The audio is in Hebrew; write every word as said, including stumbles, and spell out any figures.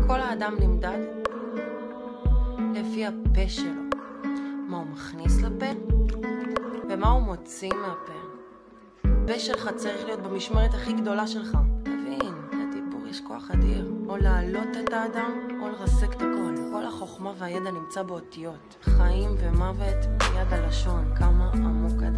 כל האדם נמדד לפי הפה שלו, מה הוא מכניס לפה ומה הוא מוציא מהפה. הפה שלך צריך להיות במשמרת הכי גדולה שלך. תבין, לדיבור יש כוח אדיר, או להעלות את האדם או לרסק את הכל. כל החוכמה והידע נמצא באותיות, חיים ומוות ביד הלשון. כמה עמוק